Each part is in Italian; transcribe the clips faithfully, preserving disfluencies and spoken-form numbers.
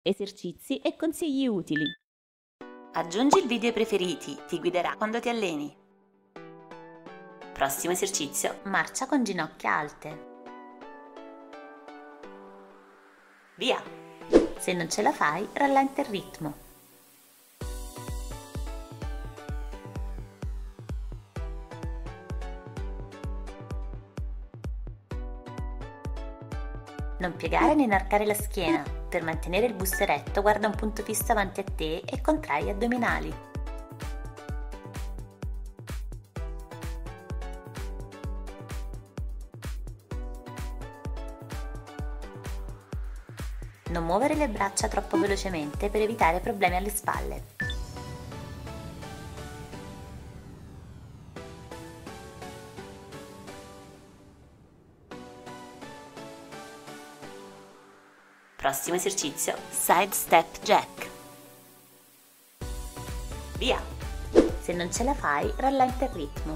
esercizi e consigli utili. Aggiungi il video ai preferiti, ti guiderà quando ti alleni. Prossimo esercizio, marcia con ginocchia alte. Via! Se non ce la fai, rallenta il ritmo. Non piegare né inarcare la schiena. Per mantenere il busto eretto, guarda un punto fisso avanti a te e contrai gli addominali. Non muovere le braccia troppo velocemente per evitare problemi alle spalle. Prossimo esercizio, side step jack. Via! Se non ce la fai, rallenta il ritmo.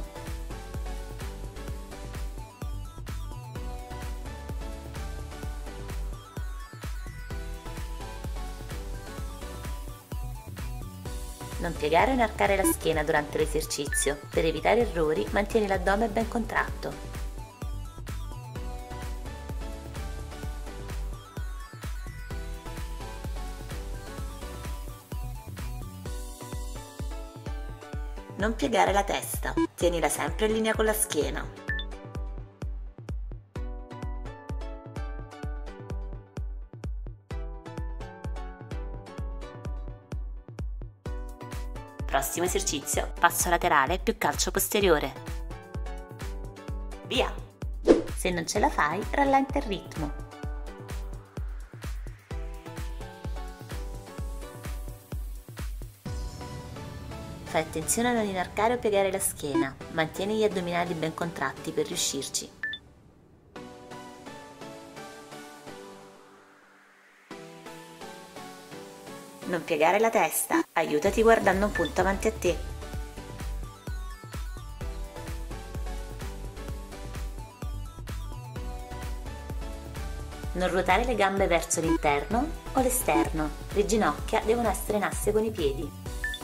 Non piegare o inarcare la schiena durante l'esercizio. Per evitare errori, mantieni l'addome ben contratto. Non piegare la testa, tienila sempre in linea con la schiena. Prossimo esercizio, passo laterale più calcio posteriore. Via! Se non ce la fai, rallenta il ritmo. Fai attenzione a non inarcare o piegare la schiena, mantieni gli addominali ben contratti per riuscirci. Non piegare la testa, aiutati guardando un punto avanti a te. Non ruotare le gambe verso l'interno o l'esterno, le ginocchia devono essere in asse con i piedi.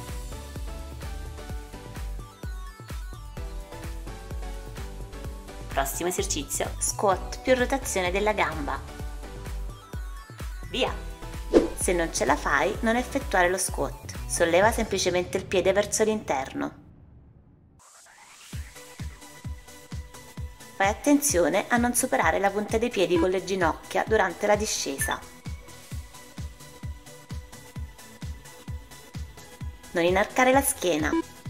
Prossimo esercizio, squat più rotazione della gamba. Via! Se non ce la fai, non effettuare lo squat, solleva semplicemente il piede verso l'interno. Fai attenzione a non superare la punta dei piedi con le ginocchia durante la discesa. Non inarcare la schiena.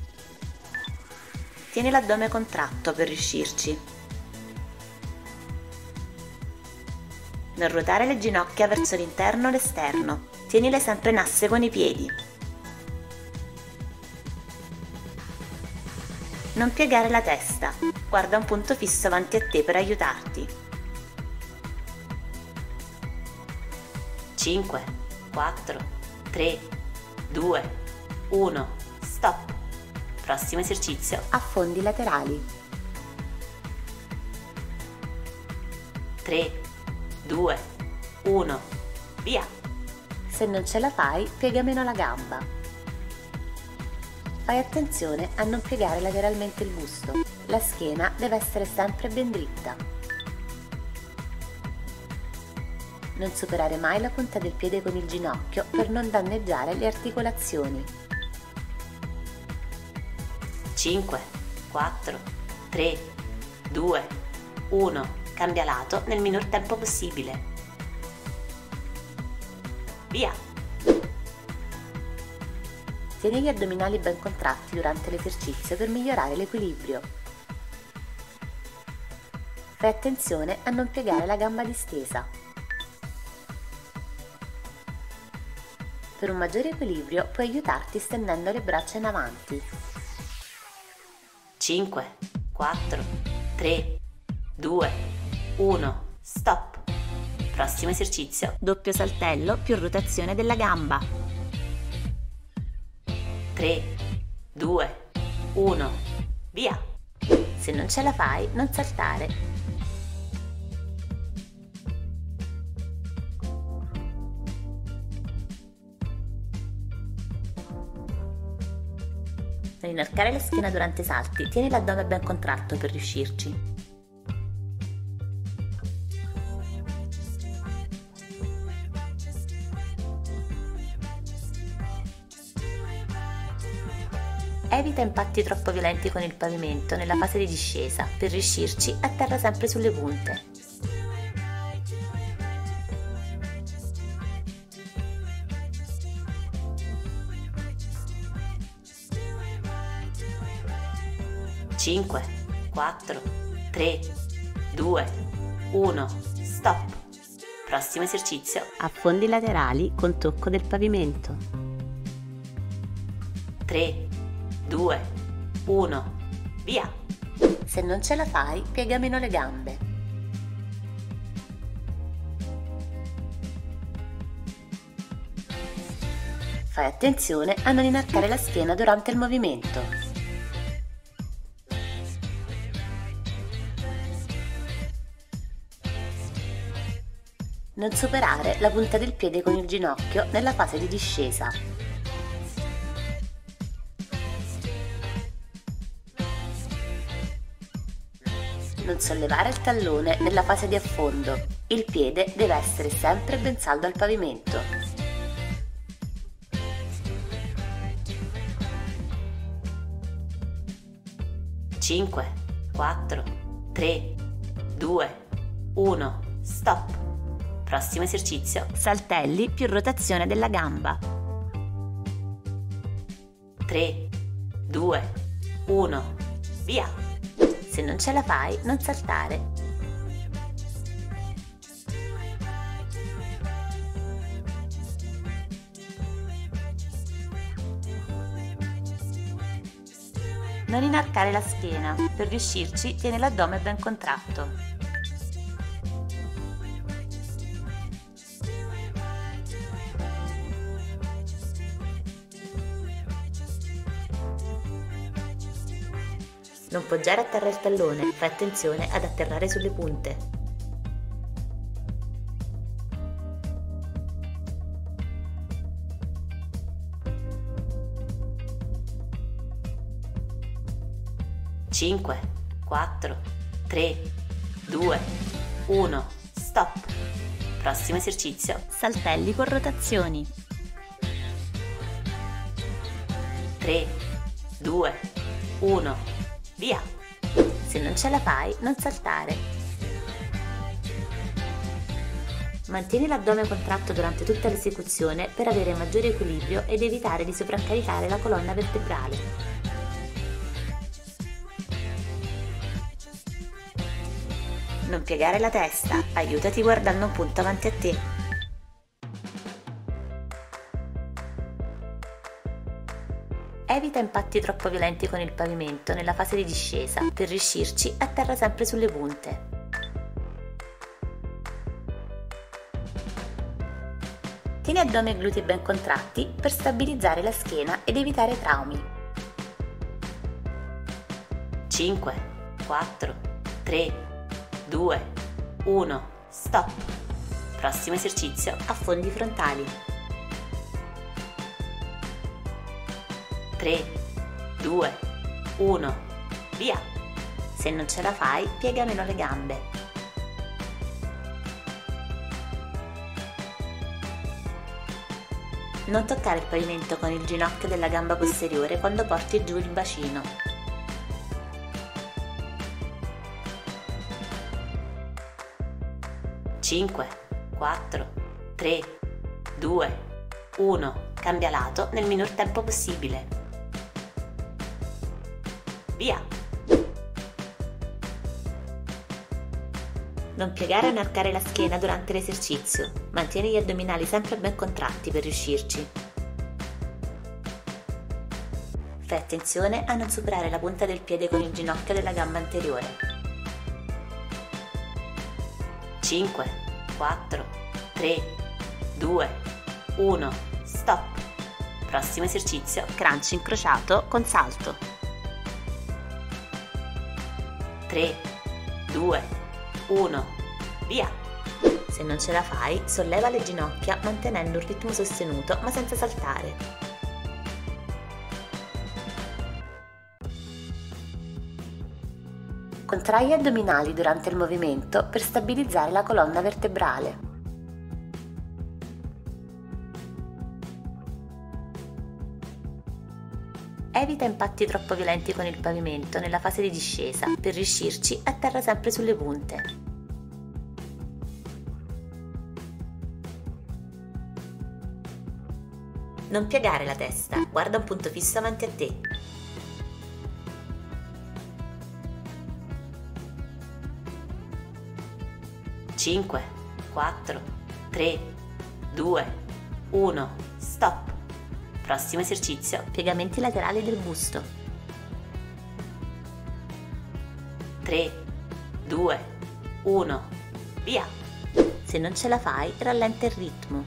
Tieni l'addome contratto per riuscirci. Non ruotare le ginocchia verso l'interno o l'esterno, tienile sempre in asse con i piedi. Non piegare la testa, guarda un punto fisso avanti a te per aiutarti. cinque, quattro, tre, due, uno, stop. Prossimo esercizio, affondi laterali. tre, due, uno, via! Se non ce la fai, piega meno la gamba. Fai attenzione a non piegare lateralmente il busto. La schiena deve essere sempre ben dritta. Non superare mai la punta del piede con il ginocchio per non danneggiare le articolazioni. cinque, quattro, tre, due, uno. Cambia lato nel minor tempo possibile. Via! Tieni gli addominali ben contratti durante l'esercizio per migliorare l'equilibrio. Fai attenzione a non piegare la gamba distesa. Per un maggiore equilibrio puoi aiutarti stendendo le braccia in avanti. cinque, quattro, tre, due, uno, stop. Prossimo esercizio, doppio saltello più rotazione della gamba. tre, due, uno, via! Se non ce la fai, non saltare. Non inarcare la schiena durante i salti, tieni l'addome ben contratto per riuscirci. Evita impatti troppo violenti con il pavimento nella fase di discesa, per riuscirci atterra sempre sulle punte. cinque, quattro, tre, due, uno, stop. Prossimo esercizio. Affondi laterali con tocco del pavimento. tre, due, uno, via! Se non ce la fai, piega meno le gambe. Fai attenzione a non inarcare la schiena durante il movimento. Non superare la punta del piede con il ginocchio nella fase di discesa. Non sollevare il tallone nella fase di affondo. Il piede deve essere sempre ben saldo al pavimento. cinque, quattro, tre, due, uno, stop. Prossimo esercizio. Saltelli più rotazione della gamba. tre, due, uno, via! Se non ce la fai, non saltare. Non inarcare la schiena. Per riuscirci, tieni l'addome ben contratto. Non poggiare a terra il tallone, fai attenzione ad atterrare sulle punte. cinque, quattro, tre, due, uno, stop. Prossimo esercizio. Saltelli con rotazioni. tre, due, uno, via! Se non ce la fai, non saltare. Mantieni l'addome contratto durante tutta l'esecuzione per avere maggiore equilibrio ed evitare di sovraccaricare la colonna vertebrale. Non piegare la testa, aiutati guardando un punto avanti a te. Evita impatti troppo violenti con il pavimento nella fase di discesa, per riuscirci atterra sempre sulle punte. Tieni addome e glutei ben contratti per stabilizzare la schiena ed evitare traumi. cinque, quattro, tre, due, uno, stop. Prossimo esercizio, affondi frontali. tre, due, uno, via! Se non ce la fai, piega meno le gambe. Non toccare il pavimento con il ginocchio della gamba posteriore quando porti giù il bacino. cinque, quattro, tre, due, uno, cambia lato nel minor tempo possibile. Via! Non piegare o inarcare la schiena durante l'esercizio. Mantieni gli addominali sempre ben contratti per riuscirci. Fai attenzione a non superare la punta del piede con il ginocchio della gamba anteriore. cinque, quattro, tre, due, uno, stop. Prossimo esercizio, crunch incrociato con salto. tre, due, uno, via! Se non ce la fai, solleva le ginocchia mantenendo un ritmo sostenuto ma senza saltare. Contrai gli addominali durante il movimento per stabilizzare la colonna vertebrale. Evita impatti troppo violenti con il pavimento nella fase di discesa per riuscirci a terra sempre sulle punte. Non piegare la testa, guarda un punto fisso avanti a te. cinque, quattro, tre, due, uno, stop. Prossimo esercizio, piegamenti laterali del busto. tre, due, uno, via! Se non ce la fai, rallenta il ritmo.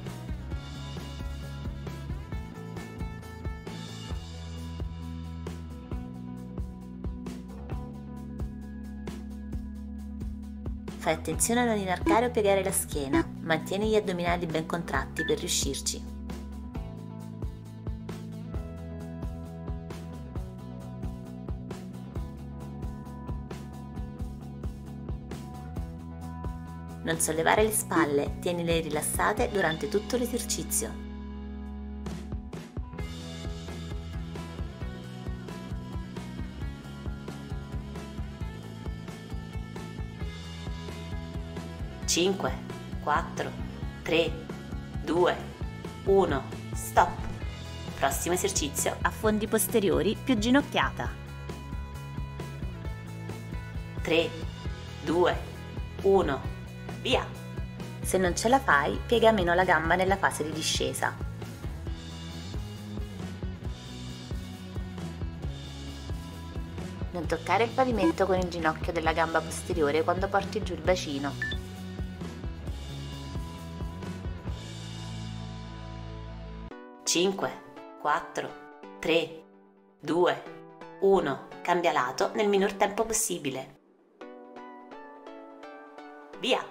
Fai attenzione a non inarcare o piegare la schiena, mantieni gli addominali ben contratti per riuscirci. Non sollevare le spalle, tienile rilassate durante tutto l'esercizio. cinque, quattro, tre, due, uno, stop. Prossimo esercizio, affondi posteriori più ginocchiata. tre, due, uno, via! Se non ce la fai, piega meno la gamba nella fase di discesa. Non toccare il pavimento con il ginocchio della gamba posteriore quando porti giù il bacino. cinque, quattro, tre, due, uno. Cambia lato nel minor tempo possibile. Via!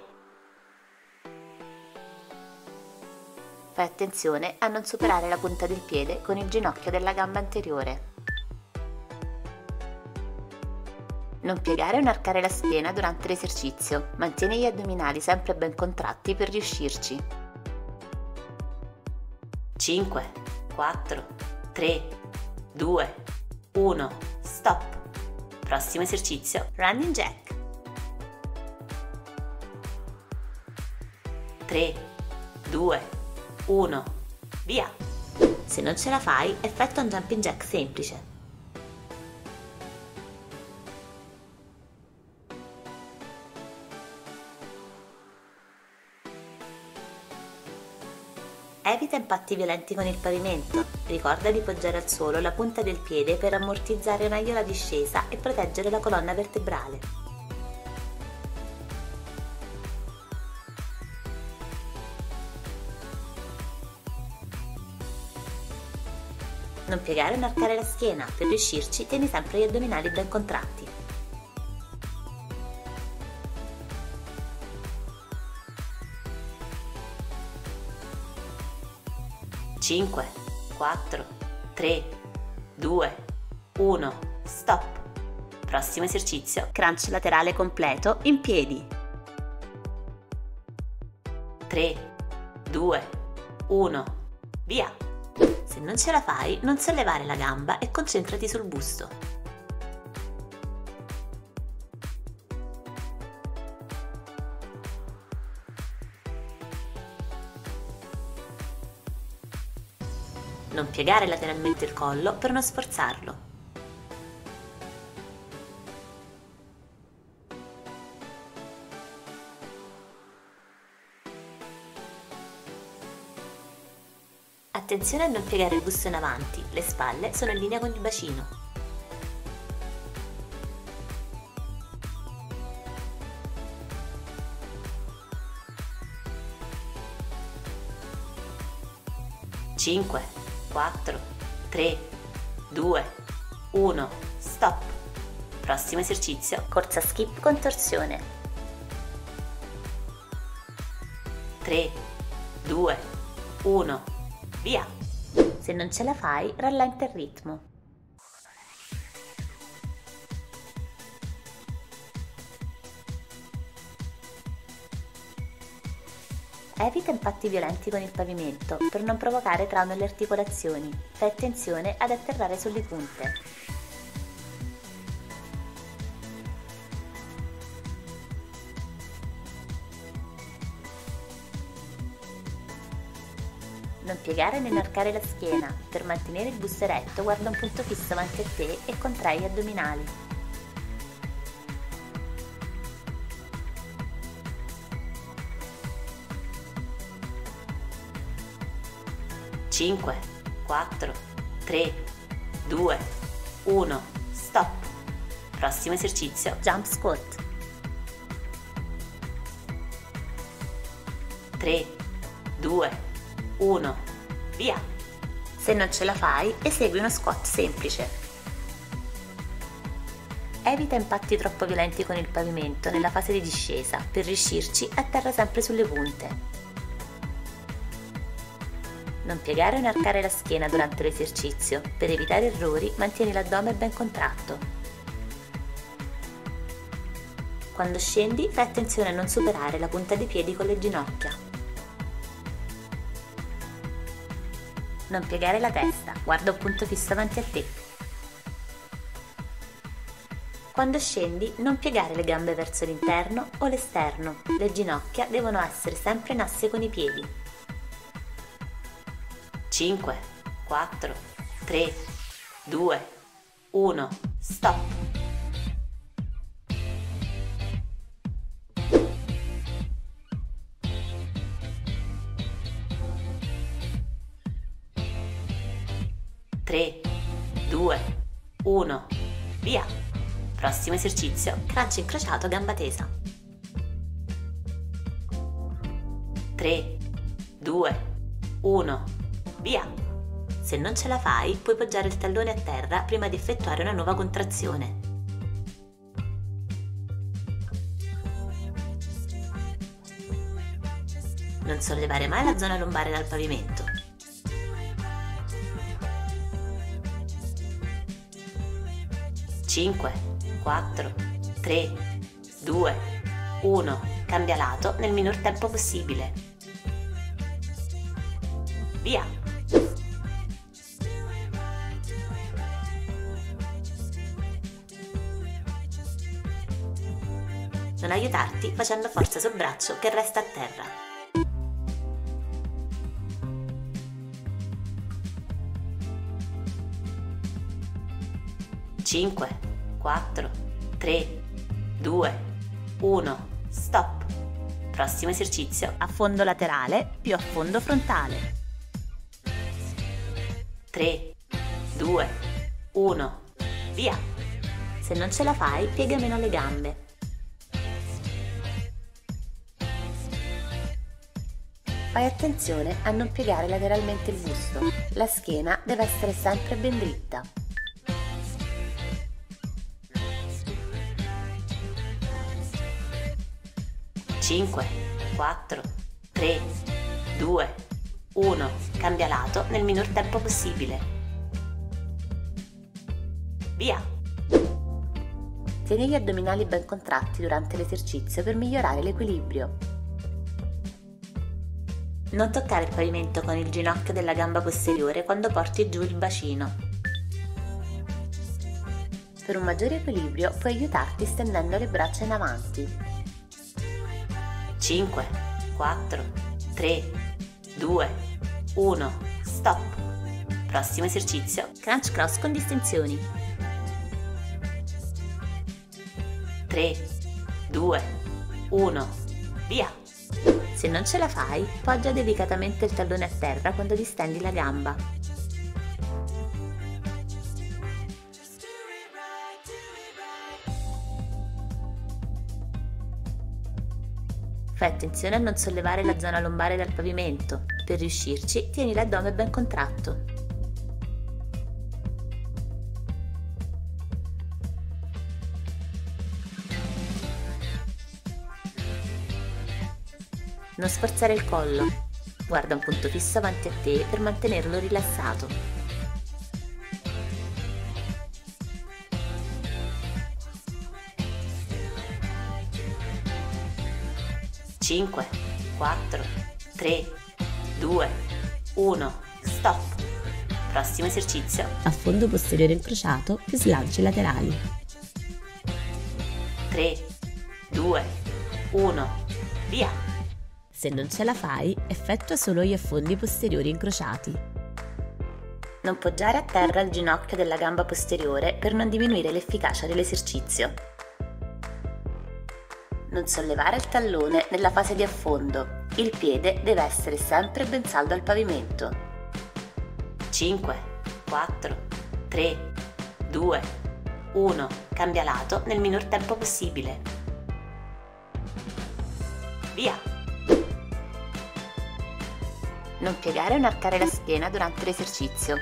Fai attenzione a non superare la punta del piede con il ginocchio della gamba anteriore. Non piegare o inarcare la schiena durante l'esercizio, mantieni gli addominali sempre ben contratti per riuscirci. cinque, quattro, tre, due, uno, stop. Prossimo esercizio, running jack. tre, due, uno, via! Se non ce la fai, effettua un jumping jack semplice. Evita impatti violenti con il pavimento. Ricorda di poggiare al suolo la punta del piede per ammortizzare meglio la discesa e proteggere la colonna vertebrale. Non piegare o inarcare la schiena, per riuscirci tieni sempre gli addominali ben contratti. cinque, quattro, tre, due, uno, stop. Prossimo esercizio, crunch laterale completo in piedi. tre, due, uno, via! Se non ce la fai, non sollevare la gamba e concentrati sul busto. Non piegare lateralmente il collo per non sforzarlo. Attenzione a non piegare il busto in avanti, le spalle sono in linea con il bacino. cinque, quattro, tre, due, uno, stop. Prossimo esercizio, corsa skip con torsione. tre, due, uno, via! Se non ce la fai, rallenta il ritmo. Evita impatti violenti con il pavimento per non provocare traumi alle articolazioni. Fai attenzione ad atterrare sulle punte. Non piegare né inarcare la schiena. Per mantenere il busto eretto, guarda un punto fisso avanti a te e contrai gli addominali. cinque, quattro, tre, due, uno, stop. Prossimo esercizio, Jump squat. tre, due, uno, via. Se non ce la fai, esegui uno squat semplice. Evita impatti troppo violenti con il pavimento nella fase di discesa. Per riuscirci, atterra sempre sulle punte. Non piegare o inarcare la schiena durante l'esercizio. Per evitare errori, mantieni l'addome ben contratto. Quando scendi, fai attenzione a non superare la punta dei piedi con le ginocchia. Non piegare la testa, guarda un punto fisso avanti a te. Quando scendi, non piegare le gambe verso l'interno o l'esterno. Le ginocchia devono essere sempre in asse con i piedi. cinque, quattro, tre, due, uno, stop. tre, due, uno, via. Prossimo esercizio, Crunch incrociato, gamba tesa. tre, due, uno, via. Se non ce la fai, puoi poggiare il tallone a terra prima di effettuare una nuova contrazione. Non sollevare mai la zona lombare dal pavimento. cinque, quattro, tre, due, uno, cambia lato nel minor tempo possibile. Via. Non aiutarti facendo forza sul braccio che resta a terra. cinque, quattro, tre, due, uno, stop. Prossimo esercizio, Affondo laterale più affondo frontale. tre, due, uno, via. Se non ce la fai, piega meno le gambe. Fai attenzione a non piegare lateralmente il busto. La schiena deve essere sempre ben dritta. cinque, quattro, tre, due, uno, cambia lato nel minor tempo possibile. Via. Tieni gli addominali ben contratti durante l'esercizio per migliorare l'equilibrio. Non toccare il pavimento con il ginocchio della gamba posteriore quando porti giù il bacino. Per un maggiore equilibrio puoi aiutarti stendendo le braccia in avanti. cinque, quattro, tre, due, uno, stop. Prossimo esercizio, Crunch cross con distensioni. tre, due, uno, via. Se non ce la fai, poggia delicatamente il tallone a terra quando distendi la gamba. Fai attenzione a non sollevare la zona lombare dal pavimento. Per riuscirci, tieni l'addome ben contratto. Non sforzare il collo. Guarda un punto fisso avanti a te per mantenerlo rilassato. cinque, quattro, tre, due, uno, stop. Prossimo esercizio. Affondo posteriore incrociato più slanci laterali. tre, due, uno, via. Se non ce la fai, effettua solo gli affondi posteriori incrociati. Non poggiare a terra il ginocchio della gamba posteriore per non diminuire l'efficacia dell'esercizio. Non sollevare il tallone nella fase di affondo. Il piede deve essere sempre ben saldo al pavimento. cinque, quattro, tre, due, uno. Cambia lato nel minor tempo possibile. Via. Non piegare o inarcare la schiena durante l'esercizio.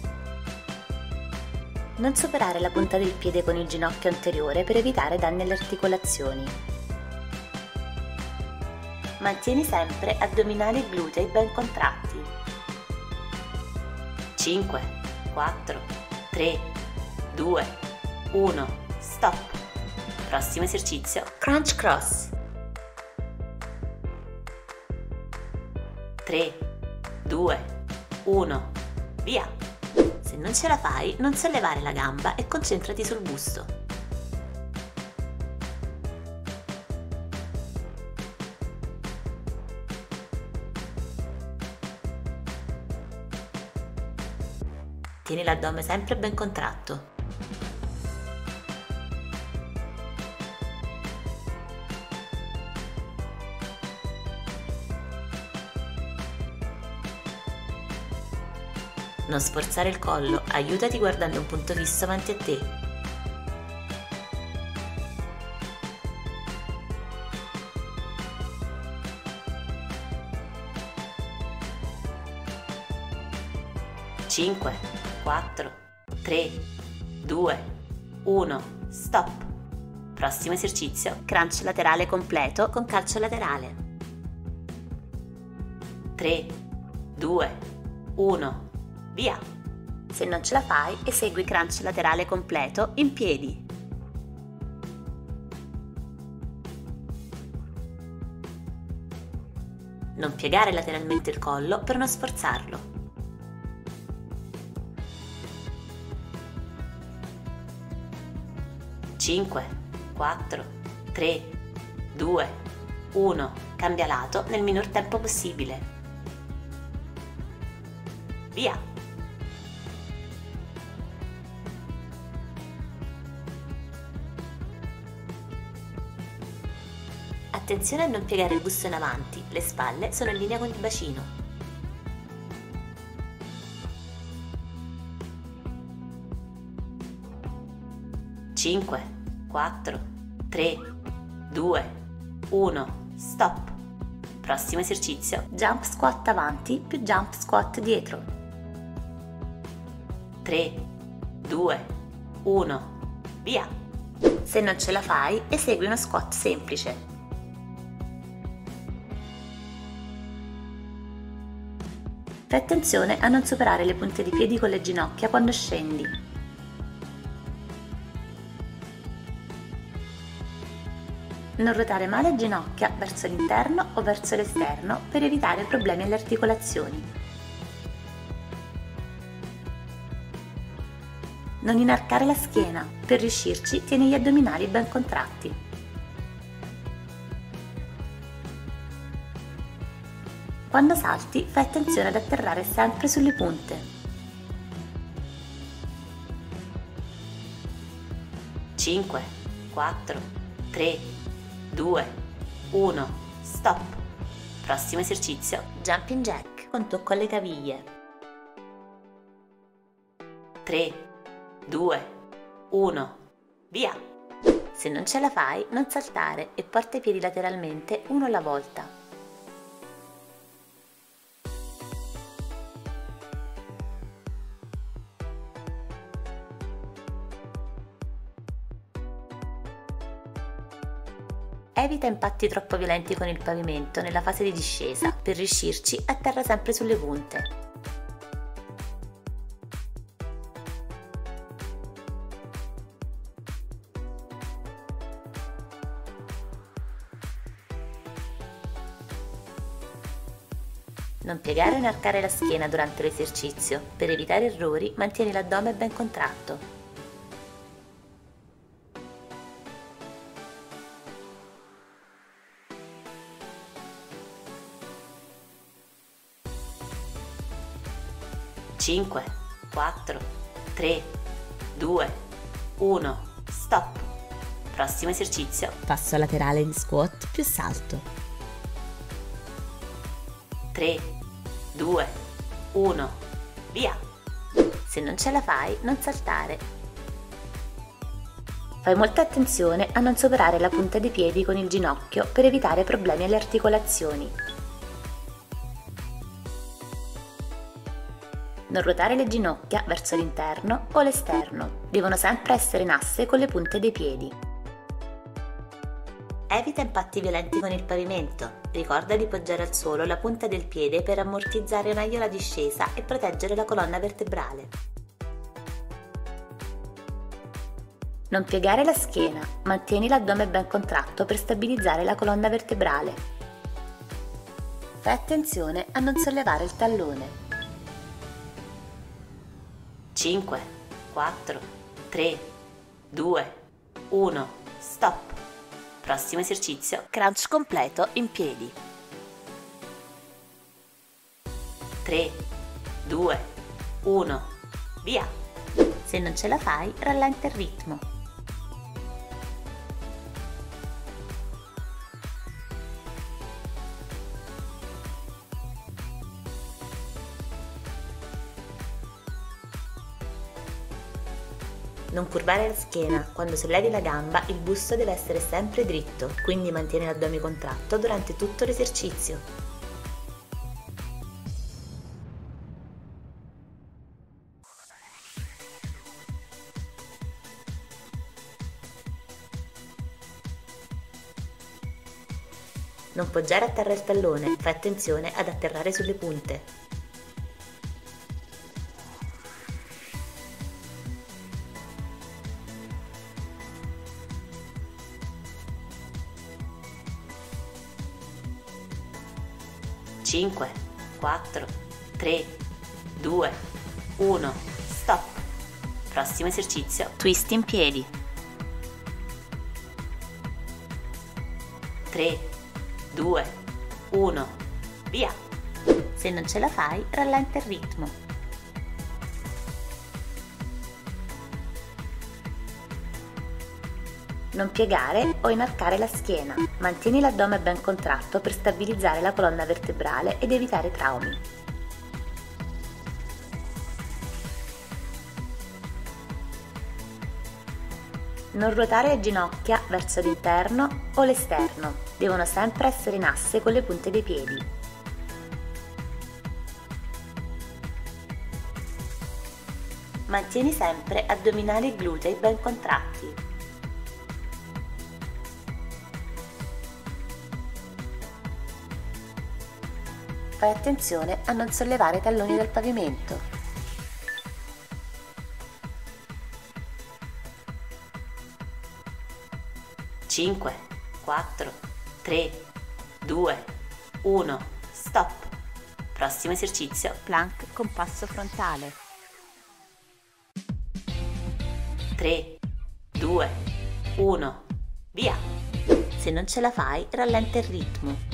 Non superare la punta del piede con il ginocchio anteriore per evitare danni alle articolazioni. Mantieni sempre addominali e glutei ben contratti. cinque, quattro, tre, due, uno, stop. Prossimo esercizio. Crunch cross. tre, due, uno, via. Se non ce la fai, non sollevare la gamba e concentrati sul busto. Tieni l'addome sempre ben contratto. Non sforzare il collo, aiutati guardando un punto fisso avanti a te. cinque, quattro, tre, due, uno, stop. Prossimo esercizio. Crunch laterale completo con calcio laterale. tre, due, uno, via. Se non ce la fai, esegui crunch laterale completo in piedi. Non piegare lateralmente il collo per non sforzarlo. cinque, quattro, tre, due, uno. Cambia lato nel minor tempo possibile. Via. Attenzione a non piegare il busto in avanti, le spalle sono in linea con il bacino. cinque, quattro, tre, due, uno, stop. Prossimo esercizio. Jump squat avanti più jump squat dietro. tre, due, uno, via. Se non ce la fai, esegui uno squat semplice. Fai attenzione a non superare le punte di piedi con le ginocchia quando scendi. Non ruotare mai le ginocchia verso l'interno o verso l'esterno per evitare problemi alle articolazioni. Non inarcare la schiena, per riuscirci tieni gli addominali ben contratti. Quando salti fai attenzione ad atterrare sempre sulle punte. cinque, quattro, tre, due, uno, stop. Prossimo esercizio. Jumping jack con tocco alle caviglie. tre, due, uno, via. Se non ce la fai, non saltare e porta i piedi lateralmente uno alla volta. Evita impatti troppo violenti con il pavimento nella fase di discesa, per riuscirci atterra sempre sulle punte. Non piegare o inarcare la schiena durante l'esercizio. Per evitare errori, mantieni l'addome ben contratto. cinque, quattro, tre, due, uno, stop. Prossimo esercizio. Passo laterale in squat più salto. tre, due, uno, via. Se non ce la fai, non saltare. Fai molta attenzione a non superare la punta dei piedi con il ginocchio per evitare problemi alle articolazioni. Non ruotare le ginocchia verso l'interno o l'esterno. Devono sempre essere in asse con le punte dei piedi. Evita impatti violenti con il pavimento. Ricorda di poggiare al suolo la punta del piede per ammortizzare meglio la discesa e proteggere la colonna vertebrale. Non piegare la schiena. Mantieni l'addome ben contratto per stabilizzare la colonna vertebrale. Fai attenzione a non sollevare il tallone. cinque, quattro, tre, due, uno, stop. Prossimo esercizio. Crunch completo in piedi. tre, due, uno, via. Se non ce la fai, rallenta il ritmo. Non curvare la schiena. Quando sollevi la gamba, il busto deve essere sempre dritto, quindi mantieni l'addome contratto durante tutto l'esercizio. Non poggiare a terra il tallone, fai attenzione ad atterrare sulle punte. cinque, quattro, tre, due, uno, stop. Prossimo esercizio. Twist in piedi. tre, due, uno, via. Se non ce la fai, rallenta il ritmo. Non piegare o inarcare la schiena. Mantieni l'addome ben contratto per stabilizzare la colonna vertebrale ed evitare traumi. Non ruotare le ginocchia verso l'interno o l'esterno. Devono sempre essere in asse con le punte dei piedi. Mantieni sempre addominali e glutei ben contratti. Fai attenzione a non sollevare i talloni dal pavimento. cinque, quattro, tre, due, uno, stop. Prossimo esercizio. Plank con passo frontale. tre, due, uno, via. Se non ce la fai, rallenta il ritmo.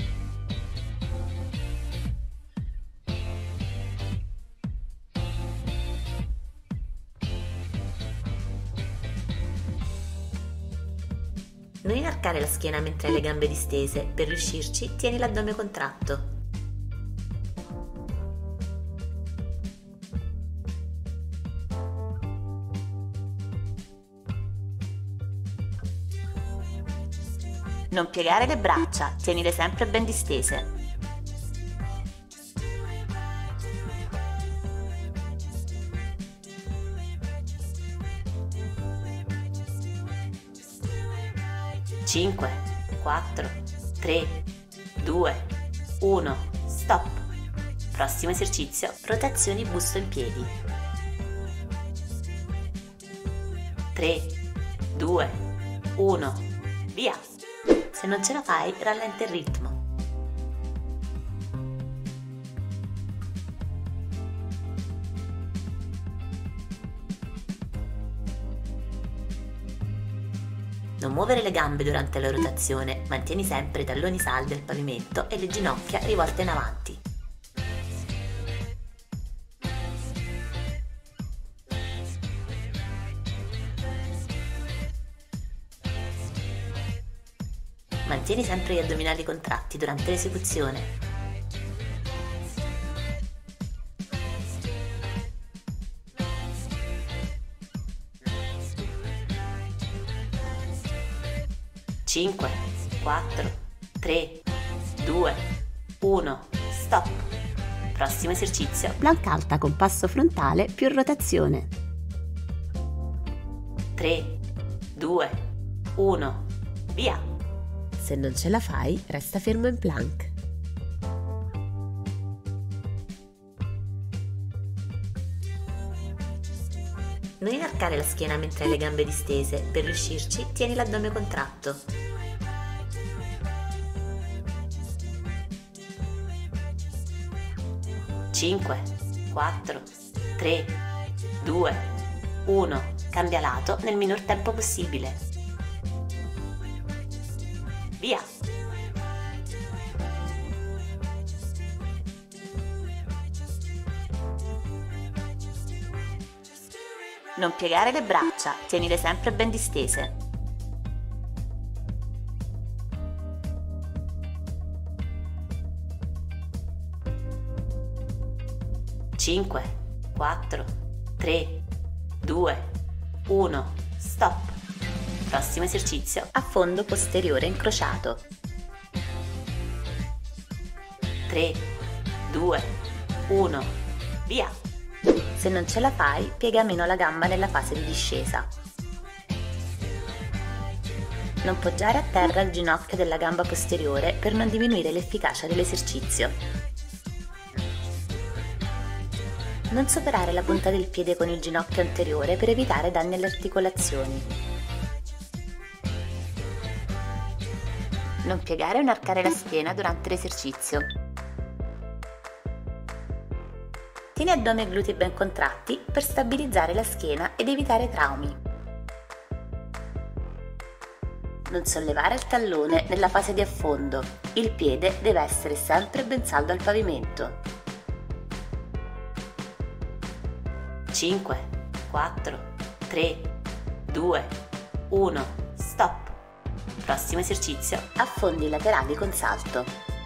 Non inarcare la schiena mentre hai le gambe distese. Per riuscirci, tieni l'addome contratto. Non piegare le braccia, tienile sempre ben distese. cinque, quattro, tre, due, uno, stop. Prossimo esercizio. Rotazioni busto in piedi. tre, due, uno, via. Se non ce la fai, rallenta il ritmo. Non muovere le gambe durante la rotazione, mantieni sempre i talloni saldi al pavimento e le ginocchia rivolte in avanti. Mantieni sempre gli addominali contratti durante l'esecuzione. cinque, quattro, tre, due, uno, stop. Prossimo esercizio. Plank alta con passo frontale più rotazione. tre, due, uno, via. Se non ce la fai, resta fermo in plank. Non inarcare la schiena mentre hai le gambe distese. Per riuscirci, tieni l'addome contratto. cinque, quattro, tre, due, uno. Cambia lato nel minor tempo possibile. Via! Non piegare le braccia, tienile sempre ben distese. cinque, quattro, tre, due, uno, stop. Prossimo esercizio. Affondo posteriore incrociato. tre, due, uno, via. Se non ce la fai, piega meno la gamba nella fase di discesa. Non poggiare a terra il ginocchio della gamba posteriore per non diminuire l'efficacia dell'esercizio. Non superare la punta del piede con il ginocchio anteriore per evitare danni alle articolazioni. Non piegare o inarcare la schiena durante l'esercizio. Tieni addome e glutei ben contratti per stabilizzare la schiena ed evitare traumi. Non sollevare il tallone nella fase di affondo. Il piede deve essere sempre ben saldo al pavimento. cinque, quattro, tre, due, uno, stop. Prossimo esercizio. Affondi i laterali con salto.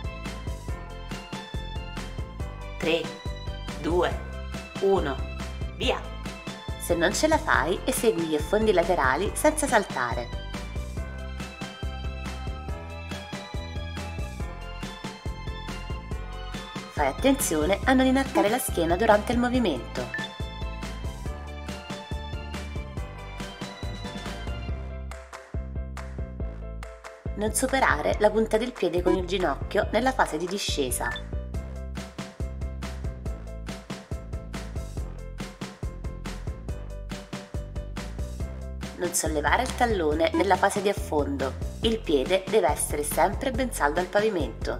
tre, due, uno, via. Se non ce la fai, esegui gli affondi laterali senza saltare. Fai attenzione a non inarcare la schiena durante il movimento. Non superare la punta del piede con il ginocchio nella fase di discesa. Non sollevare il tallone nella fase di affondo. Il piede deve essere sempre ben saldo al pavimento.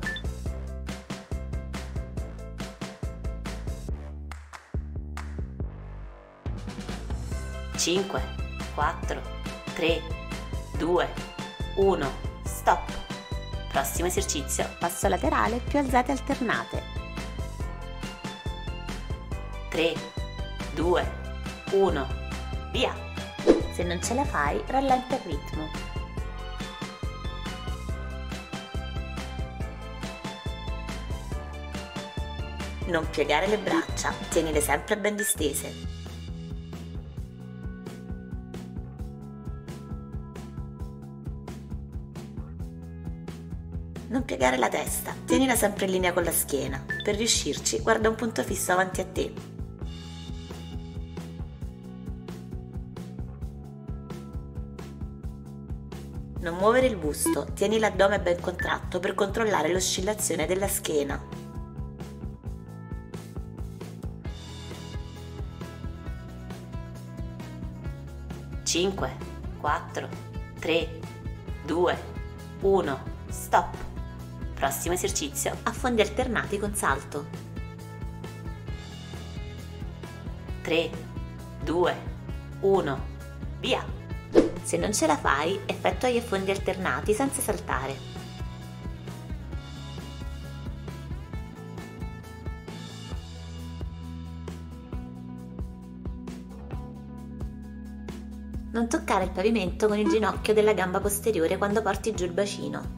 cinque, quattro, tre, due, uno, stop. Prossimo esercizio. Passo laterale più alzate alternate. tre, due, uno, via. Se non ce la fai, rallenta il ritmo. Non piegare le braccia, tienile sempre ben distese. Non piegare la testa, tienila sempre in linea con la schiena. Per riuscirci, guarda un punto fisso avanti a te. Non muovere il busto, tieni l'addome ben contratto per controllare l'oscillazione della schiena. cinque, quattro, tre, due, uno, stop. Prossimo esercizio. Affondi alternati con salto. tre, due, uno, via. Se non ce la fai, effettua gli affondi alternati senza saltare. Non toccare il pavimento con il ginocchio della gamba posteriore quando porti giù il bacino.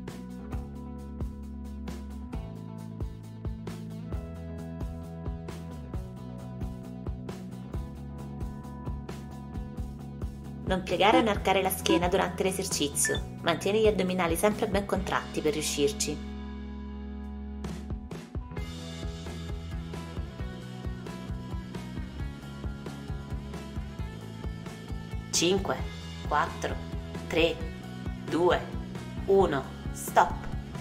Non piegare o inarcare la schiena durante l'esercizio. Mantieni gli addominali sempre ben contratti per riuscirci. cinque, quattro, tre, due, uno, stop.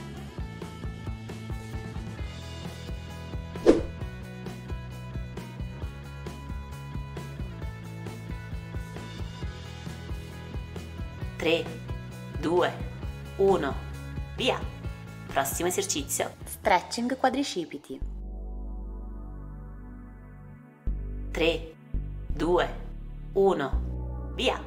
tre, due, uno, via! Prossimo esercizio. Stretching quadricipiti. tre, due, uno, via!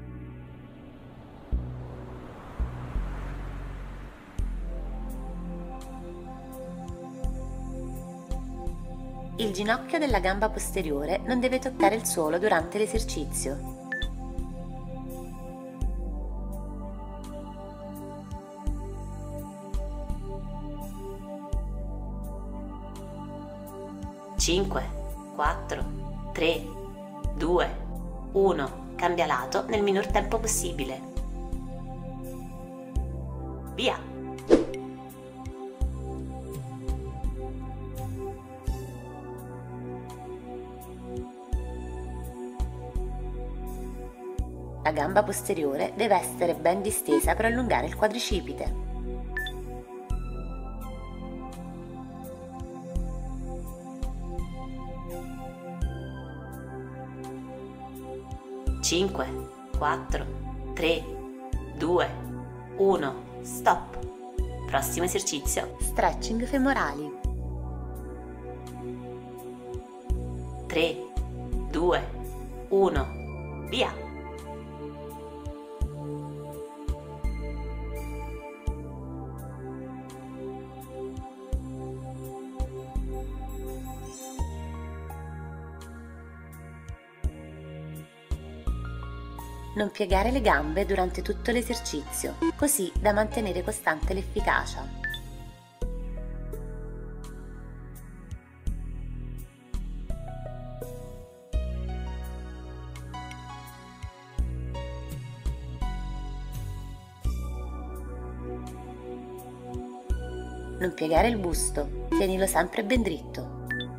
Il ginocchio della gamba posteriore non deve toccare il suolo durante l'esercizio. cinque, quattro, tre, due, uno. Cambia lato nel minor tempo possibile. Via! La gamba posteriore deve essere ben distesa per allungare il quadricipite. cinque, quattro, tre, due, uno, stop. Prossimo esercizio. Stretching femorali. tre, due, uno, via! Non piegare le gambe durante tutto l'esercizio, così da mantenere costante l'efficacia. Non piegare il busto, tienilo sempre ben dritto.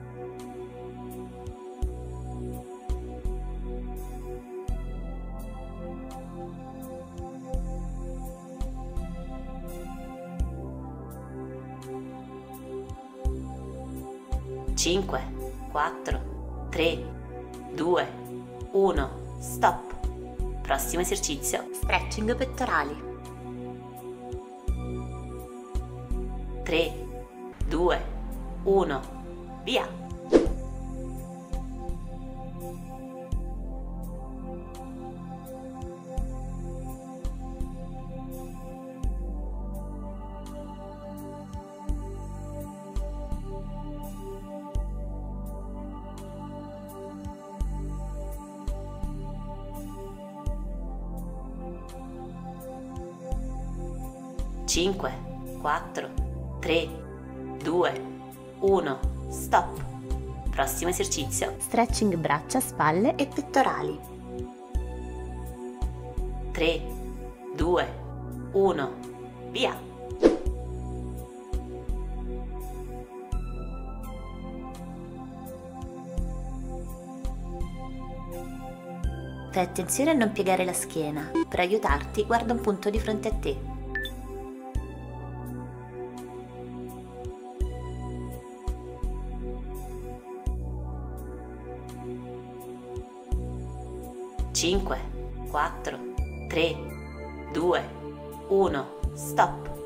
cinque, quattro, tre, due, uno, stop. Prossimo esercizio. Stretching pettorali. tre, due, uno, via! cinque, quattro, tre, due, uno, stop. Prossimo esercizio. Stretching braccia, spalle e pettorali. tre, due, uno, via! Fai attenzione a non piegare la schiena. Per aiutarti, guarda un punto di fronte a te. cinque, quattro, tre, due, uno, stop.